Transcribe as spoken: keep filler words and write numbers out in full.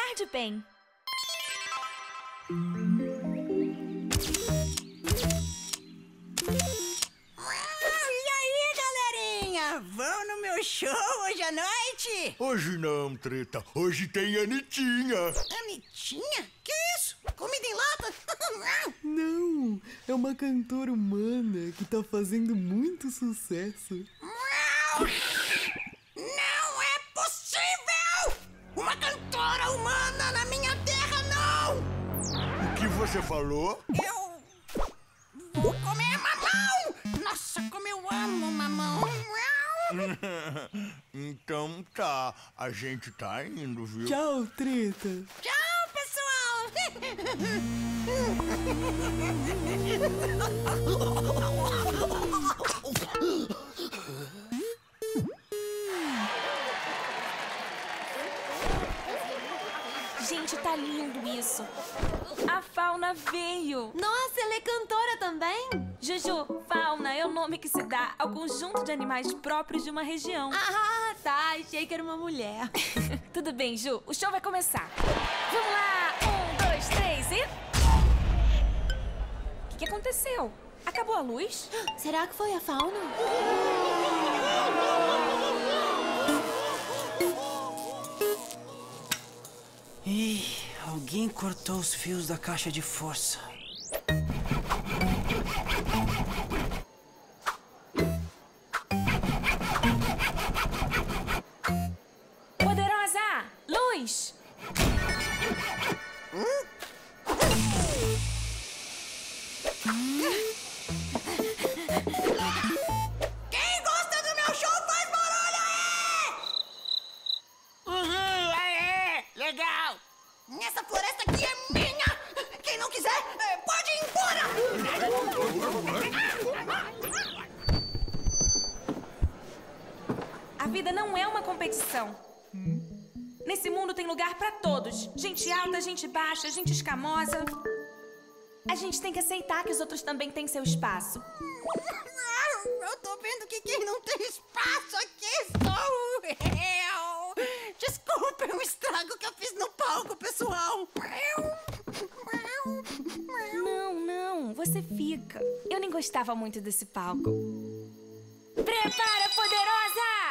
tarde, Ben. E aí, galerinha? Vão no meu show hoje à noite? Hoje não, Treta. Hoje tem Anitinha. Anitinha? Que isso? Comida em lata? Não, é uma cantora humana que tá fazendo muito sucesso. Não é possível! Uma cantora humana na minha terra, não! O que você falou? Eu vou comer mamão! Nossa, como eu amo mamão! Então tá, a gente tá indo, viu? Tchau, Treta. Tchau, pessoal! Gente, tá lindo isso. A Fauna veio. Nossa, ela é cantora também? Juju, Fauna é o nome que se dá ao conjunto de animais próprios de uma região. Ah, tá. Achei que era uma mulher. Tudo bem, Ju. O show vai começar. Vamos lá. Um, dois, três e... O que, que aconteceu? Acabou a luz? Será que foi a Fauna? Ih, alguém cortou os fios da caixa de força. Poderosa! Luz! Quem gosta do meu show faz barulho aí! Uhul, aê, legal! Essa floresta aqui é minha! Quem não quiser, eh, pode ir embora! A vida não é uma competição. Nesse mundo tem lugar pra todos. Gente alta, gente baixa, gente escamosa. A gente tem que aceitar que os outros também têm seu espaço. Eu tô vendo que quem não tem espaço aqui sou eu! Desculpem o estrago que eu fiz no palco, pessoal! Não, não, você fica. Eu nem gostava muito desse palco. Prepara, poderosa!